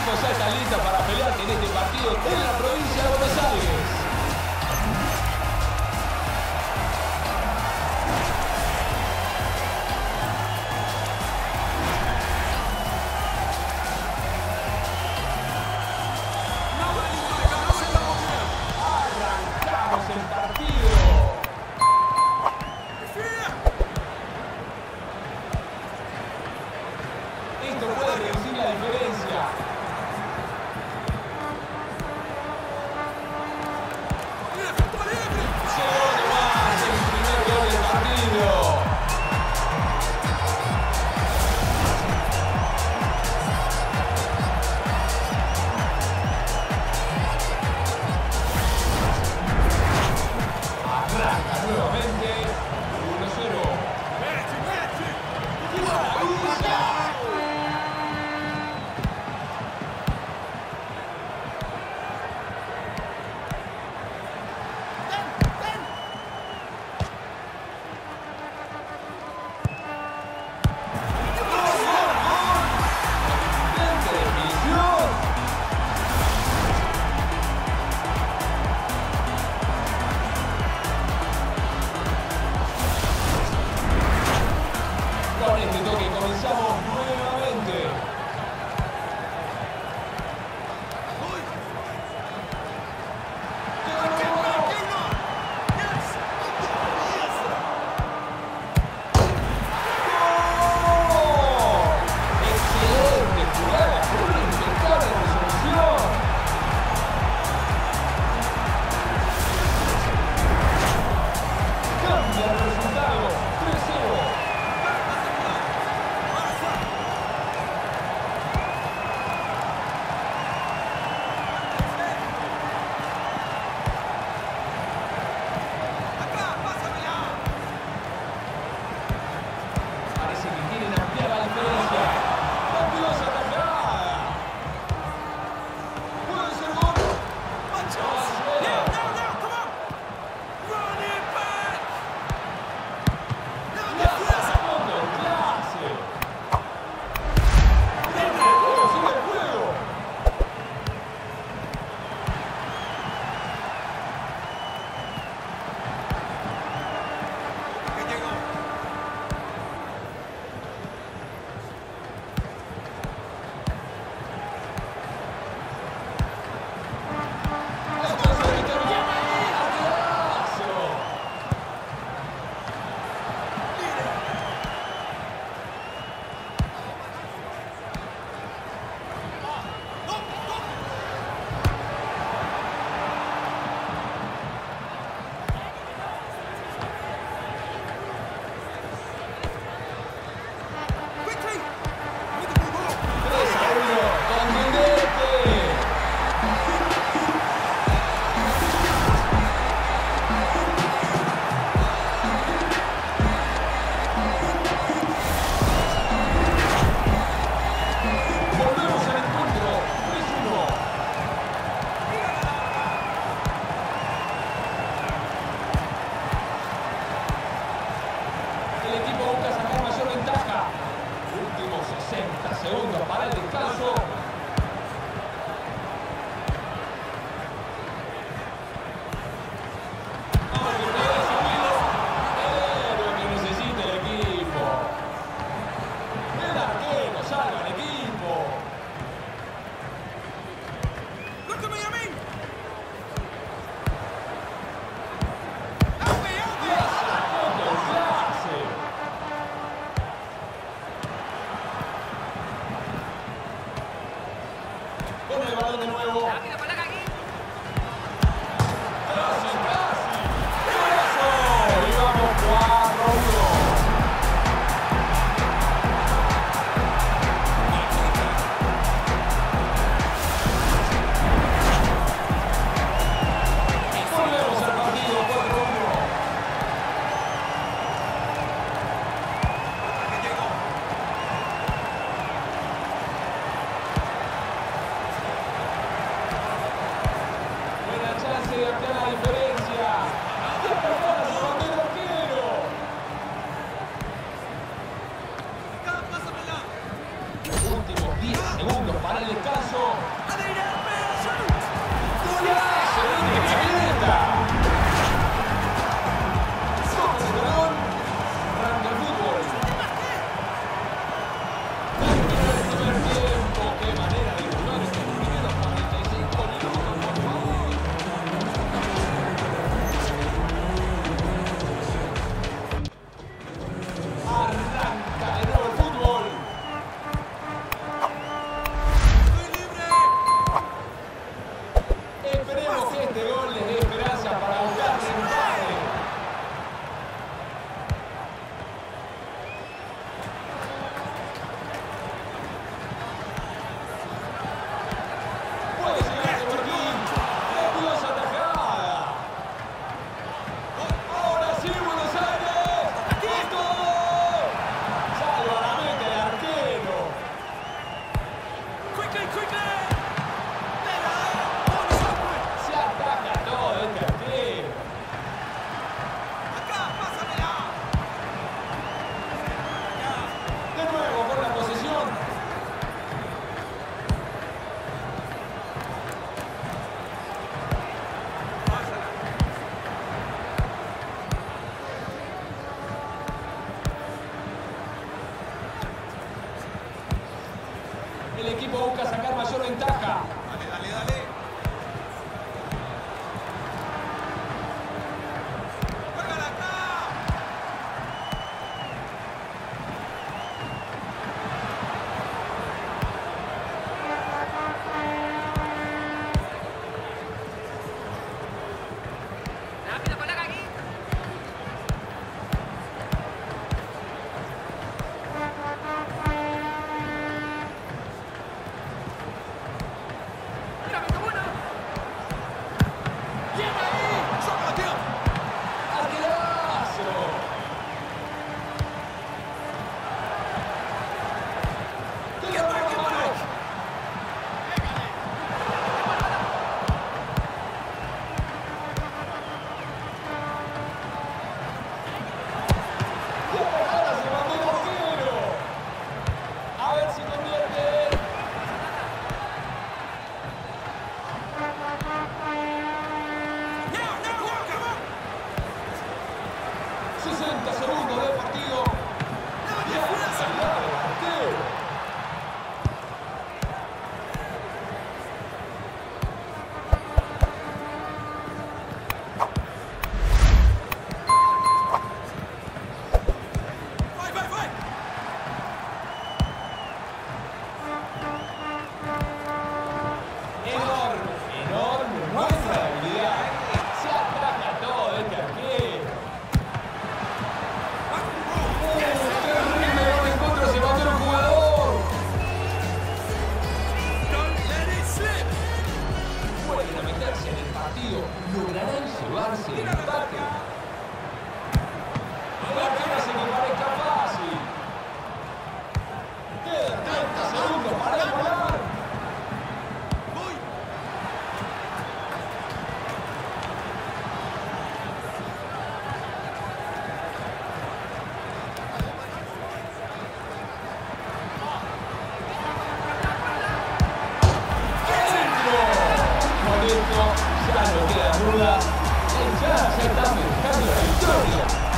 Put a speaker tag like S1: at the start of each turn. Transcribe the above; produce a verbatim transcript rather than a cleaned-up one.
S1: equipos ya están listos para pelear en este partido en la provincia de Buenos Aires. Arrancamos el partido. Esto puede reducir la diferencia. Segundo más, el primer gol del partido. Arranca nuevamente. uno cero. ¡Qué maravilla! Con este toque comenzamos nuevamente. ¡Excelente jugada! ¡Una impecable resolución! Cambia el resultado. tres cero. Parece que quieren ampliar la diferencia. ¡Grandiosa tajada! ¡Puede ser gol! ¡No va a ser! ¡La sacó con clase! ¡Sigue el juego! ¡Sigue el juego! tres a uno. ¡Contundente! Volvemos al encuentro. tres uno. El equipo busca sacar mayor ventaja. Últimos sesenta segundos para el descanso. Vamos que puede subirlo. Es lo que necesita el equipo. El arquero, salva el equipo. La sacó con clase. Con el balón de nuevo. Casi, casi. ¡Eso! Y vamos cuatro a uno. Volvemos al partido cuatro a uno. Buena chance de ampliar la diferencia. ¡Qué persona se mandó el arquero! Últimos diez segundos para el descanso. Se ataca todo este arquero. De nuevo con la posesión. El equipo busca sacar mayor ventaja.
S2: Dale, dale, dale. ¡Juégala acá!
S3: Rápido, colega, aquí. Mira, me una.
S1: ¡Bien ahí!
S2: ¡Sócala, tío!
S1: ¡Arquerazo! ¡Qué
S2: ¡Get back, get
S1: mano!
S2: back!
S1: ¡Qué parada se mandó el arquero! A ver si convierte.
S2: ¡Now, now, come on!
S1: sesenta segundos del partido.
S2: ¡Dale,
S1: ¡Ya
S2: fuerza!
S1: salió el arquero!
S2: ¡Vai, vai, vai!
S1: Enorme, enorme muestra de habilidad. Se ataca todo este arquero. ¡Uh, terrible gol en contra! Se mandó el jugador.
S2: Don't let it slip!
S1: Pueden a meterse en el partido. Lograrán llevarse el empate. El arquero hace que parezca fácil. Quedan treinta segundos para igualar.
S2: ¡Voy!
S1: Con esto ya no queda duda. El Jazz ya está festejando la victoria.